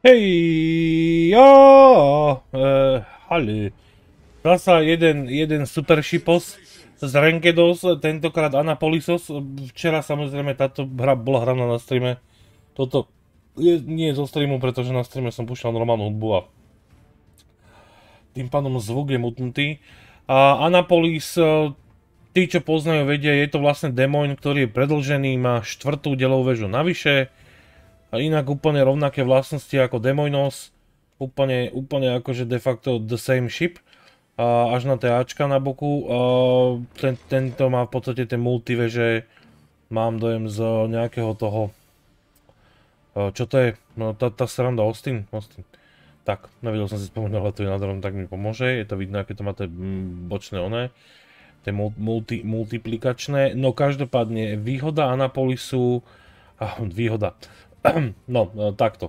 Hej, jo, halí. Zasa jeden super šipos z Rengedos, tentokrát Anapolisos. Včera samozrejme táto hra bola hraná na streame. Toto nie je zo streamu, pretože na streame som púšťal normálnu hudbu a tým pádom zvuk je mutnutý. A Anapolis, tí čo poznajú vedia, je to vlastne Demoin, ktorý je predĺžený, má 4. delovú väžu navyše. A inak úplne rovnaké vlastnosti ako Demoinos, úplne akože de facto the same ship, až na tie Ačka na boku. Tento má v podstate ten multiveže, mám dojem z nejakého toho, čo to je, no tá sranda Austin. Tak, nevedel som si spomenúť, ale to je nádherné, tak mi pomôže, je to vidno, aké to má tie bočné oné, tie multiplikačné, no každopádne výhoda Anapolisu, výhoda. No, takto.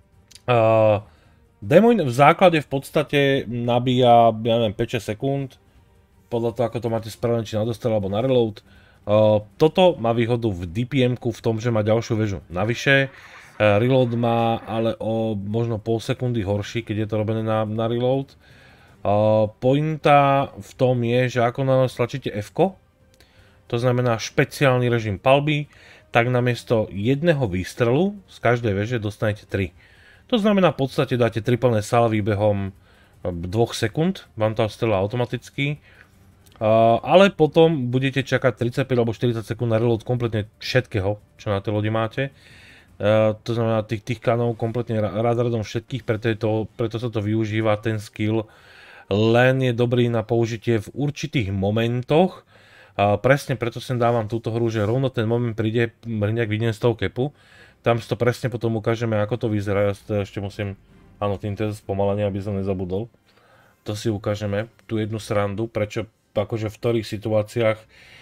Demoin v základe v podstate nabíja, ja neviem, 5-6 sekúnd, podľa toho, ako to máte spravené, či na dostrel alebo na reload. Toto má výhodu v DPM-ku v tom, že má ďalšiu väžu navyše. Reload má ale o možno pol sekundy horší, keď je to robené na reload. Pointa v tom je, že ako na stlačíte F-ko, to znamená špeciálny režim palby, tak namiesto jedného výstrelu z každej veže dostanete 3. To znamená, v podstate dáte 3 plné salvy behom 2 sekúnd, vám to strelá automaticky, ale potom budete čakať 35 alebo 40 sekúnd na reload kompletne všetkého, čo na tej lodi máte. To znamená tých kanov kompletne radom všetkých, preto sa to využíva ten skill, len je dobrý na použitie v určitých momentoch. Presne preto sem dávam túto hru, že rovno ten moment príde nejak vidieť z toho kepu. Tam si to presne potom ukážeme, ako to vyzerá. Ja to ešte musím, áno, týmto je spomalenie, aby som nezabudol. To si ukážeme, tú jednu srandu, prečo akože v ktorých situáciách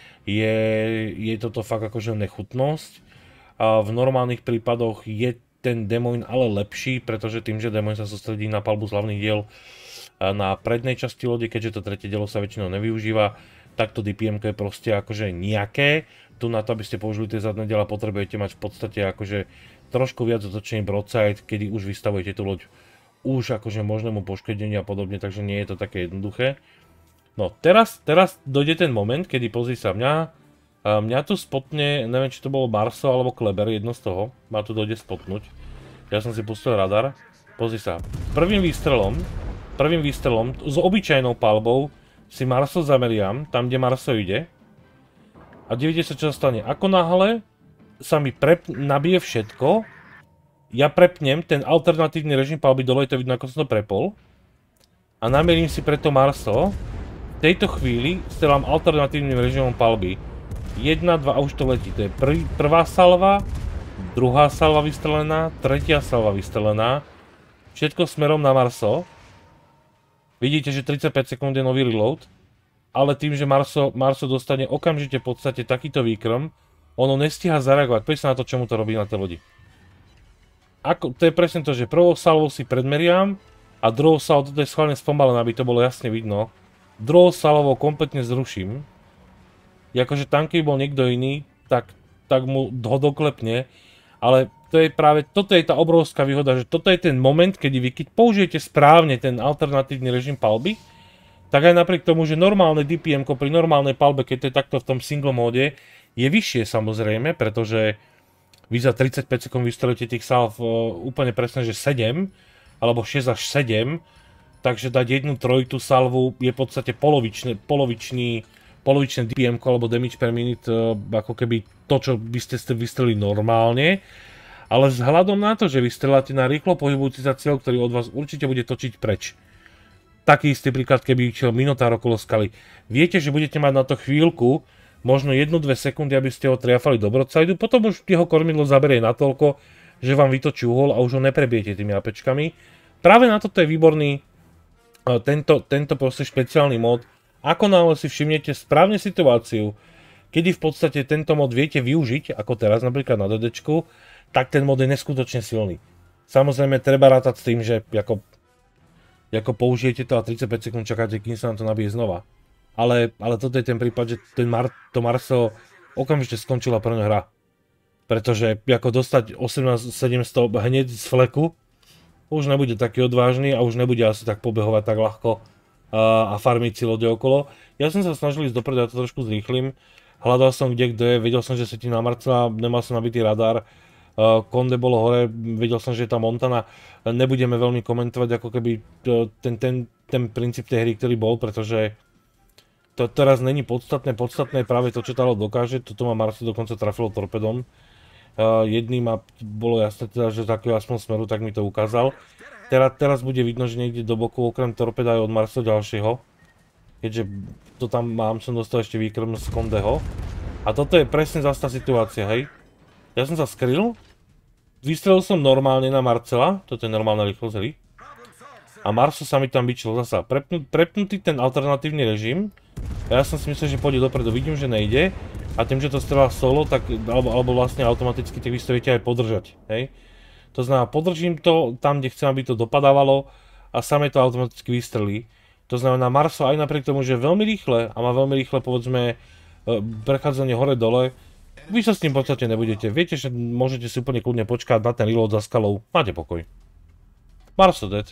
je toto fakt akože nechutnosť. A v normálnych prípadoch je ten Demoin ale lepší, pretože tým, že Demoin sa sústredí na palbu z hlavných diel na prednej časti lode, keďže to tretie dielo sa väčšinou nevyužíva, takto DPM-ko je proste akože nejaké. Tu na to, aby ste použili tie zadné diela, potrebujete mať v podstate akože trošku viac otočený broadside, kedy už vystavujete tú loď už akože možnému poškodeniu a podobne, takže nie je to také jednoduché. No teraz dojde ten moment, kedy pozri sa mňa tu spotne, neviem či to bolo Marso alebo Kleber, jedno z toho, ma tu dojde spotnúť. Ja som si pustil radar, pozri sa, prvým výstrelom s obyčajnou palbou si Marso zameriam, tam kde Marso ide. A vidíte sa, čo sa stane. Ako náhle sa mi nabije všetko, ja prepnem ten alternatívny režim palby dole, je to vidno, ako som to prepol. A namierím si preto Marso. V tejto chvíli strelám alternatívnym režimom palby. 1, 2 a už to letí. To je prvá salva, druhá salva vystrelená, tretia salva vystrelená. Všetko smerom na Marso. Vidíte, že 35 sekúnd je nový reload, ale tým, že Marso dostane okamžite v podstate takýto výkrm, ono nestíha zareagovať. Poď sa na to, čomu to robí na tej lodi. To je presne to, že prvou salvou si predmeriam a druhou salvou, toto je schválne spomalené, aby to bolo jasne vidno, druhou salvou kompletne zruším. Akože tam, keby bol niekto iný, tak mu ho doklepne, ale toto je tá obrovská výhoda, že toto je ten moment, kedy vy keď použijete správne ten alternatívny režim palby, tak aj napriek tomu, že normálne DPM-ko pri normálnej palbe, keď to je takto v tom single móde, je vyššie samozrejme, pretože vy za 35 sekúnd vystrelíte tých salv úplne presne, že 7, alebo 6 až 7, takže dať jednu trojitú salvu je v podstate polovičný DPM-ko alebo damage per minute, ako keby to, čo by ste vystrelili normálne. Ale vzhľadom na to, že vy streláte na rýchlo pohybujúci sa cieľ, ktorý od vás určite bude točiť preč. Taký istý príklad, keby išiel Minotaur okolo skaly. Viete, že budete mať na to chvíľku, možno 1-2 sekundy, aby ste ho triafali do broadside, potom už jeho kormidlo zaberie natoľko, že vám vytočí uhol a už ho neprebijete tými apečkami. Práve na toto je výborný tento proste špeciálny mod. Ako náhle si všimnete správne situáciu, kedy v podstate tento mod viete využiť, ako teraz napríklad na DDčku, tak ten mod je neskutočne silný. Samozrejme, treba rátať s tým, že ako použijete to a 35 sekúnd čakáte, kým sa nám to nabije znova. Ale toto je ten prípad, že to Marso okamžite skončila pre ňa hra. Pretože ako dostať 18700 hneď z fleku, už nebude taký odvážny a už nebude asi tak pobehovať tak ľahko a farmiť si lode okolo. Ja som sa snažil ísť dopredu, ja to trošku zrýchlim. Hľadal som kde kto je, vedel som, že svietí na Marcela, nemal som nabitý radar. Conde bolo hore, vedel som, že je tam Montana. Nebudeme veľmi komentovať ako keby ten princíp tej hry, ktorý bol, pretože to teraz není podstatné, podstatné je práve to, čo tá loď dokáže. Toto ma Marcel dokonca trafilo torpedom. Jedným a bolo jasné teda, že z takého aspoň smeru, tak mi to ukázal. Teraz bude vidno, že niekde do boku okrem torpeda aj od Marcela ďalšieho. Keďže to tam mám, som dostal ešte výkrm z Condeho. A toto je presne zase tá situácia, hej. Ja som sa skryl, vystrelil som normálne na Marcela, toto je normálna rýchlosť hry. A Marcel sa mi tam bičil zasa. Prepnutý ten alternatívny režim. Ja som si myslel, že pôjde dopredu, vidím, že nejde. A tým, že to strelá solo, tak, alebo vlastne automaticky, tak vy to viete aj podržať, hej. To znamená, podržím to tam, kde chcem, aby to dopadávalo a samé to automaticky vystrelí. To znamená, Marcel aj napriek tomu, že je veľmi rýchle a má veľmi rýchle, povedzme, prechádzanie hore-dole, vy sa s tým v podstate nebudete. Viete, že môžete si úplne kľudne počkať na ten reload za skalou. Máte pokoj. Marcel dead.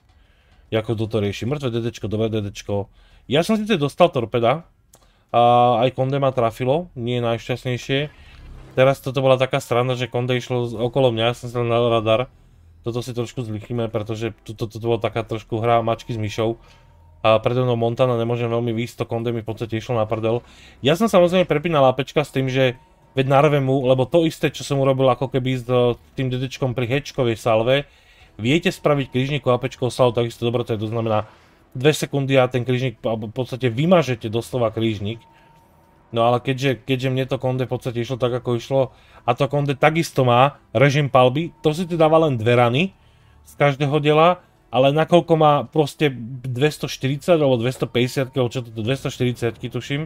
Ako toto rieši. Mŕtve DDčko, dobré DDčko. Ja som síce dostal torpeda, a aj Conde ma trafilo, nie je najšťastnejšie. Teraz toto bola taká strana, že Conde išlo okolo mňa, ja som sa na radar. Toto si trošku zlichíme, pretože toto bola taká trošku hra mačky s myšou. A predo mnou Montana nemôžem veľmi výjsť, to Conde mi v podstate išlo na prdel. Ja som samozrejme prepínal APčka s tým, že veď narve mu, lebo to isté, čo som urobil ako keby s tým DDčkom pri hedžkovej salve, viete spraviť krížniku APčkou salvu takisto dobrote, to znamená 2 sekundy a ten krížnik v podstate vymažete doslova krížnik. No ale keďže mne to Conde v podstate išlo tak ako išlo a to Conde takisto má režim palby, to si tu dáva len 2 rany z každého diela, ale nakoľko má proste 240 alebo 250, alebo čo to 240 tuším,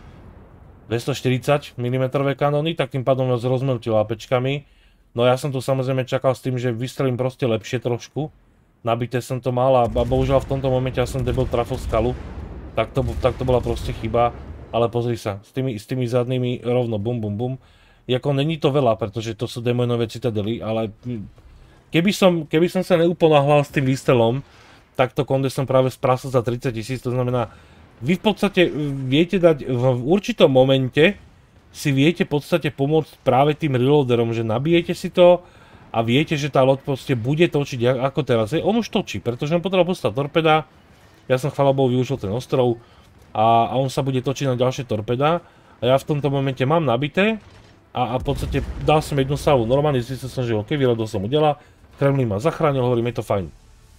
240 mm kanóny, tak tým pádom nás rozmeltil APčkami. No ja som tu samozrejme čakal s tým, že vystrelím proste lepšie trošku. Nabité som to mal a bohužiaľ v tomto momente ja som debil trafil skalu. Tak to bola proste chyba. Ale pozri sa, s tými zadnými rovno bum bum bum. Jako není to veľa, pretože to sú démonové citadely, ale keby som sa neuponáhľal s tým výstrelom, tak to Conde som práve sprasol za 30 000, to znamená, vy v podstate viete dať v určitom momente, si viete v podstate pomôcť práve tým reloaderom, že nabijete si to a viete, že tá loď proste bude točiť ako teraz. On už točí, pretože on potreboval poslať torpeda, ja som chvála Bohu využil ten ostrov a on sa bude točiť na ďalšie torpeda a ja v tomto momente mám nabité a v podstate dal som jednu salvu. Normálne zistil som, že OK, výrodol som udela, Kremlin ma zachránil, hovorím, je to fajn.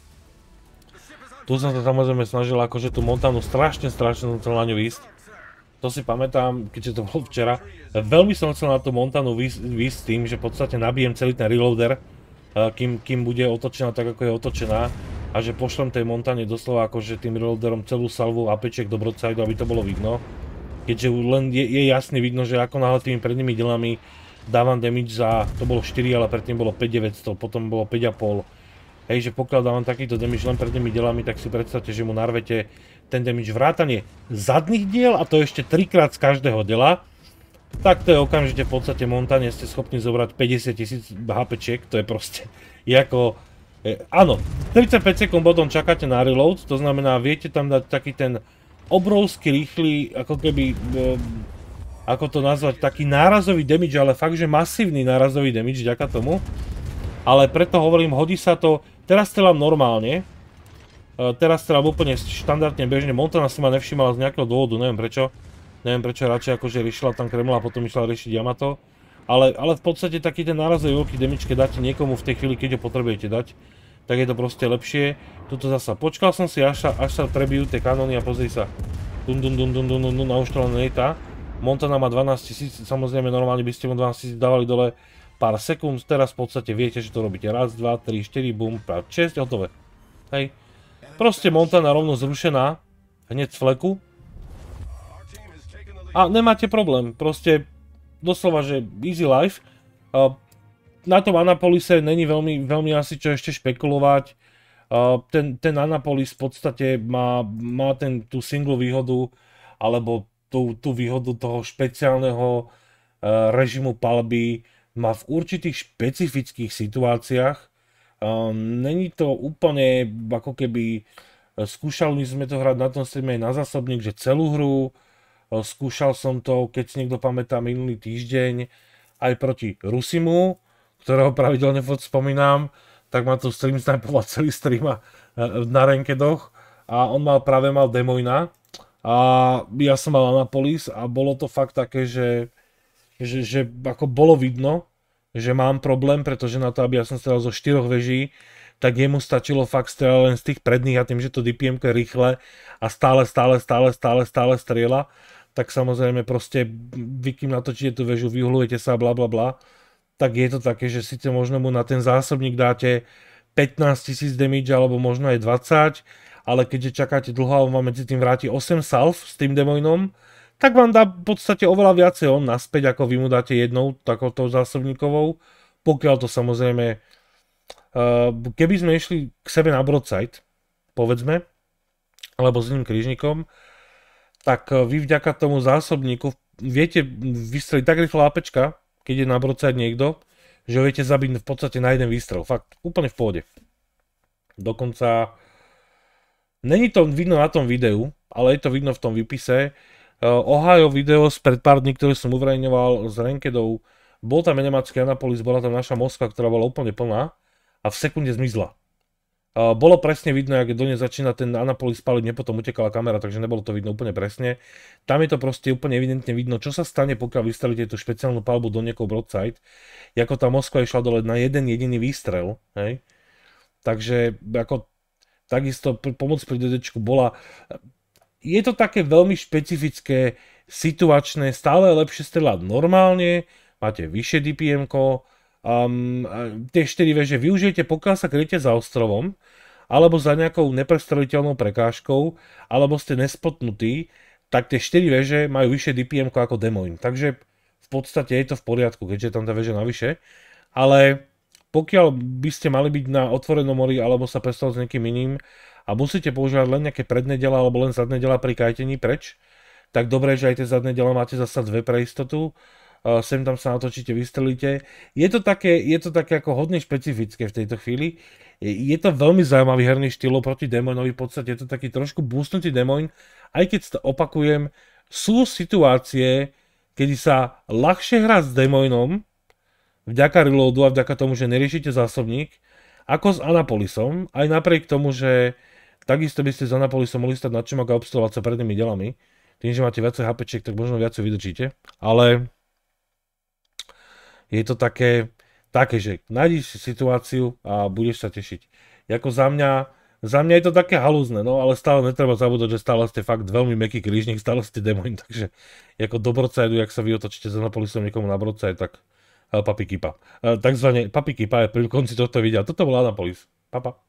Tu som sa samozrejme snažil akože tú Montanu strašne som chcel na ňu ísť. To si pamätám, keďže to bolo včera. Veľmi som chcel na tú Montanu výsť s tým, že v podstate nabijem celý ten reloader, kým bude otočená tak, ako je otočená. A že pošlem tej Montane doslova akože tým reloaderom celú salvu APček do broadside, aby to bolo vidno. Keďže len je jasne vidno, že ako náhle tými prednými dielami dávam damage za, to bolo 4, ale predtým bolo 5900, potom bolo 5,5. Hej, že pokiaľ dávam takýto damage len prednými dielami, tak si predstavte, že mu narvete ten damage vrátanie zadných diel a to ešte 3-krát z každého diela. Tak to je okamžite v podstate Montane ste schopní zobrať 50 000 HPčiek, to je proste ako... áno, 35 sekúnd potom čakáte na reload, to znamená viete tam dať taký ten obrovský rýchly, ako keby... ako to nazvať, taký nárazový damage, ale fakt, že masívny nárazový damage vďaka tomu. Ale preto hovorím, hodí sa to, teraz strelám normálne, teraz strelám úplne štandardne bežne, Montana si ma nevšímala z nejakého dôvodu, neviem prečo radšej akože riešila tam Kreml a potom išla riešiť Yamato. Ale v podstate taký ten nárazový veľký damage, keď dáte niekomu v tej chvíli, keď ho potrebujete dať, tak je to proste lepšie. Tuto zasa počkal som si, až sa prebijú tie kanóny a pozri sa. Na uštolené nejta. Montana má 12 000, samozrejme normálne by ste mu 12 000 dávali dole pár sekúnd, teraz v podstate viete, že to robíte raz, 2, 3, 4, bum, 5, 6, hotové. Hej. Proste Montana rovno zrušená, hneď z fleku. A nemáte problém, proste doslova, že easy life. Na tom Annapolise není veľmi asi čo ešte špekulovať. Ten Annapolis v podstate má tú single výhodu, alebo tú výhodu toho špeciálneho režimu palby, má v určitých špecifických situáciách Není to úplne ako keby skúšali sme to hrať na tom streame aj na zásobník, že celú hru. Skúšal som to, keď si niekto pamätá, minulý týždeň aj proti Rusimu, ktorého pravidelne spomínam, tak ma tu stream snipoval celý stream na rankedoch a on práve mal Demoina a ja som mal Anapolis a bolo to fakt také, že ako bolo vidno, že mám problém, pretože na to, aby ja som strelal zo 4 veží, tak jemu stačilo fakt strieľať len z tých predných a tým, že to DPM je rýchle a stále strieľa, tak samozrejme proste vy kým natočíte tú väžu, vyhľujete sa, bla bla bla, tak je to také, že síce možno mu na ten zásobník dáte 15 000 damage alebo možno aj 20, ale keďže čakáte dlho a on vám medzi tým vráti 8 salv s tým demoinom, tak vám dá v podstate oveľa viacej on naspäť, ako vy mu dáte jednou takouto zásobníkovou, pokiaľ to samozrejme, keby sme išli k sebe na broadside, povedzme, alebo s iným krížnikom, tak vy vďaka tomu zásobníku viete vystreliť tak rýchlo APčka, keď je na broadside niekto, že ho viete zabiť v podstate na jeden výstrel. Fakt, úplne v pohode. Dokonca není to vidno na tom videu, ale je to vidno v tom výpise. Ohio video spred pár dní, ktoré som uverejňoval z rankedov, bol tam nemecký Anapolis, bola tam naša Moskva, ktorá bola úplne plná a v sekunde zmizla. Bolo presne vidno, jak do nej začína ten Anapolis paliť, mne potom utekala kamera, takže nebolo to vidno úplne presne. Tam je to proste úplne evidentne vidno, čo sa stane, pokiaľ vystrelíte tú špeciálnu palbu do niekoho broadside, ako tá Moskva išla dole na jeden jediný výstrel, hej. Takže ako takisto pomoc pri DDčku bola. Je to také veľmi špecifické, situačné, stále je lepšie strieľať normálne, máte vyššie DPM-ko, tie 4 veže využijete, pokiaľ sa kryjete za ostrovom, alebo za nejakou neprestreliteľnou prekážkou, alebo ste nespotnutí, tak tie 4 veže majú vyššie DPM-ko ako Demoin. Takže v podstate je to v poriadku, keďže je tam tá veža navyše. Ale pokiaľ by ste mali byť na otvorenom mori, alebo sa pestovať s niekým iným, a musíte používať len nejaké predné diela alebo len zadné diela pri kajtení preč, tak dobre, že aj tie zadné diela máte zasa 2 pre istotu, sem tam sa natočíte, vystrelíte. Je to také ako hodne špecifické v tejto chvíli. Je to veľmi zaujímavý herný štýl proti Demoinovi, v podstate je to taký trošku boostnutý Demoin, aj keď to opakujem, sú situácie, kedy sa ľahšie hrá s Demoinom, vďaka reloadu a vďaka tomu, že neriešite zásobník, ako s Anapolisom, aj napriek tomu, že takisto by ste s Anapolisom mohli stať na čomok a obstovať sa prednými delami. Tým, že máte viacej HPček, tak možno viacej vydržíte. Ale je to také, že nájdeš si situáciu a budeš sa tešiť. Jako za mňa je to také halúzne, no ale stále netreba zabúdať, že stále ste fakt veľmi mäkký krížnik, stále ste Demoin, takže ako do broadside, jak sa vy otočíte s Anapolisom niekomu na broadside, tak papi kipa. Takzvané papi kipa je pri konci tohto videa. Toto bol Anapolis. Papa.